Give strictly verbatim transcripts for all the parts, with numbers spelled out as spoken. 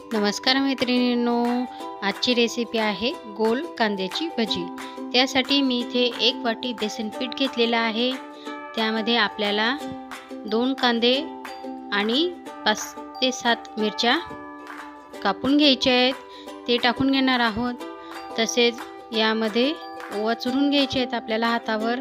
नमस्कार मैत्रिणींनो, आजची रेसिपी आहे गोल कांद्याची भजी। त्यासाठी मी इथे एक वाटी बेसन पीठ घेतलेला आहे। त्यामध्ये आपल्याला दोन कांदे आणि पाच ते सात मिरच्या कापून घ्यायच्या आहेत, ते टाकून घेणार आहोत। तसेच यामध्ये ओवा चुरून घ्यायचे आहेत आपल्याला हातावर।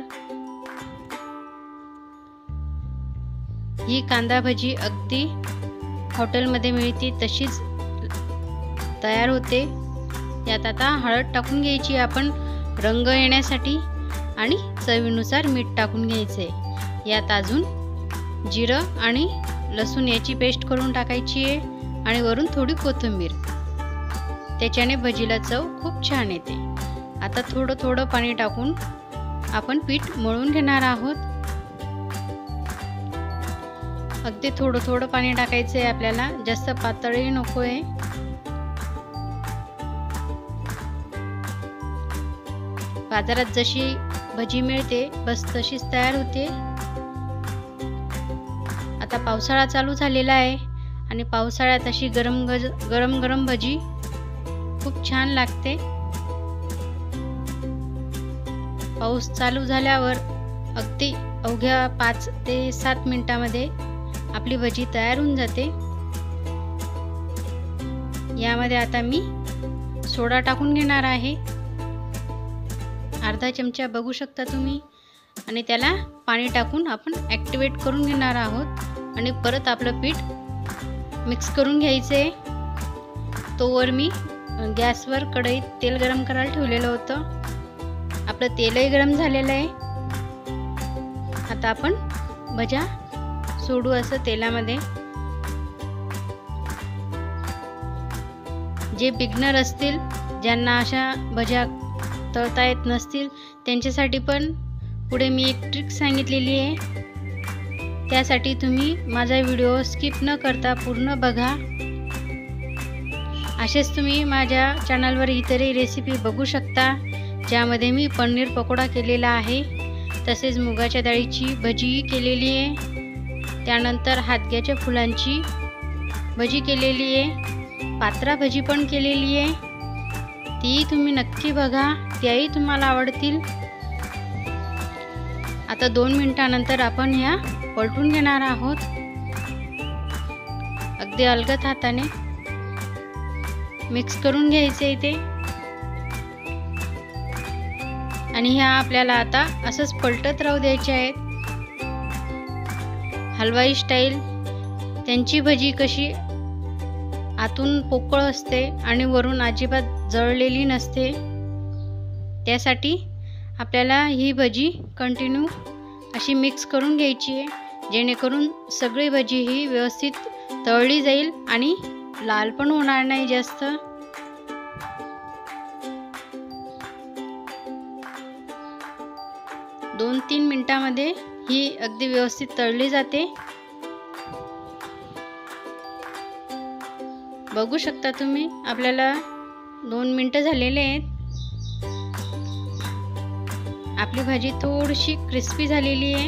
ही कांदा भजी अगदी हॉटेलमध्ये मिळते तशीच तयार होते। यात आता हळद टाकून घ्यायची आपण रंग येण्यासाठी आणि चवीनुसार मीठ टाकून घ्यायचे। यात अजून जिरं आणि लसूण याची पेस्ट करून टाकायची आहे आणि वरून थोडी कोथिंबीर, त्याच्याने भजीला चव खूप छान येते। आता थोडं थोडं पाणी टाकून आपण पीठ मळून घेणार आहोत। अगदी थोडं थोडं पाणी टाकायचं आहे आपल्याला, जास्त पातळही नको आहे। बाजारात जशी भजी मिळते बस तशीच तयार होते। आता पावसाळा चालू झालेला आहे आणि पावसाळ्यात अशी गरम गज गरम गरम भजी खूप छान लागते। पाऊस चालू झाल्यावर अगदी अवघ्या पाच ते सात मिनिटांमध्ये आपली भजी तयार होऊन जाते। यामध्ये आता मी सोडा टाकून घेणार आहे, अर्धा चमचा बघू शकता तुम्ही, आणि त्याला पाणी टाकून आपण ॲक्टिवेट करून घेणार आहोत आणि परत आपलं पीठ मिक्स करून घ्यायचे। तोवर मी गॅसवर कढईत तेल गरम करायला ठेवलेलं होतं। आपलं तेलही गरम झालेलं आहे। आता आपण भज्या सोडू असं तेलामध्ये। जे बिगनर असतील, ज्यांना अशा भज्या तळता येत नसतील, त्यांच्यासाठी पण पुढे मी एक ट्रिक सांगितलेली आहे। त्यासाठी तुम्ही माझा व्हिडिओ स्किप न करता पूर्ण बघा। असेच तुम्ही माझ्या चॅनलवर इतरही रेसिपी बघू शकता, ज्यामध्ये मी पनीर पकोडा केलेला आहे, तसेच मुगाच्या डाळीची भजी केलेली आहे, त्यानंतर हातग्याच्या फुलांची भजी केलेली आहे, पात्रा भजी पण केलेली आहे। ती तुम्ही नक्की बघा, त्याही तुम्हाला आवडतील। आता दोन मिनिटांनंतर आपण ह्या पलटून घेणार आहोत, अगदी अलगद हाताने मिक्स करून घ्यायचे इथे। आणि ह्या आपल्याला आता असंच पलटत राहू द्यायचे आहेत। हलवाई स्टाईल त्यांची भजी कशी आतून पोकळ असते आणि वरून अजिबात जळलेली नसते, त्यासाठी आपल्याला ही भजी कंटिन्यू अशी मिक्स करून घ्यायची आहे, जेणेकरून सगळी भजी ही व्यवस्थित तळली जाईल आणि लाल पण होणार नाही जास्त। दोन तीन मिनिटांमध्ये ही अगदी व्यवस्थित तळली जाते। बघू शकता तुम्ही, आपल्याला दोन मिनिटं झालेले आहेत। आपली भाजी थोडीशी क्रिस्पी झालेली आहे।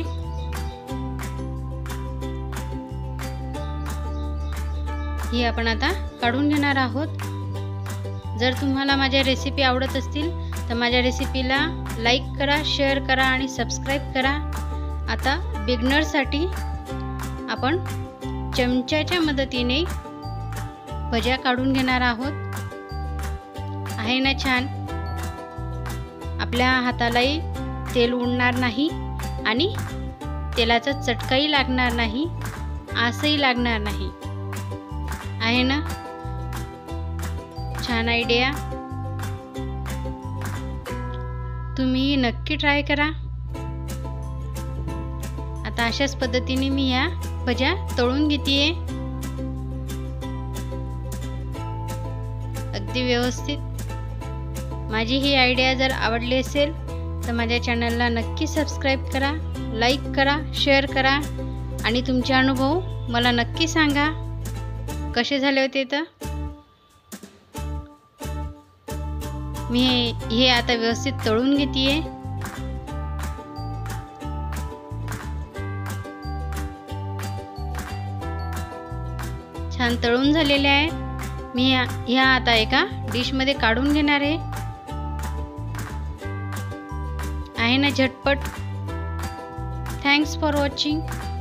ही आपण आता काढून घेणार आहोत। जर तुम्हाला माझ्या रेसिपी आवडत असतील तर माझ्या रेसिपीला लाईक करा, शेअर करा आणि सबस्क्राईब करा। आता बिगनरसाठी आपण चमच्याच्या मदतीने भज्या काढून घेणार आहोत। आहे ना छान? आपल्या हातालाही तेल उडणार नाही आणि तेलाचा चटकाही लागणार नाही, आसही लागणार नाही। आहे ना छान आयडिया? तुम्ही नक्की ट्राय करा। आता अशाच पद्धतीने मी या भज्या तळून घेतेय, अगदी व्यवस्थित। माझी ही आयडिया जर आवडली असेल तर माझ्या चॅनलला नक्की सबस्क्राईब करा, लाईक करा, शेअर करा आणि तुमचे अनुभव मला नक्की सांगा कसे झाले होते। तर मी हे आता व्यवस्थित तळून घेतेय। छान तळून झालेले आहे। मी ह्या आता एका डिशमध्ये काढून घेणार आहे आहे ना झटपट. Thanks for watching.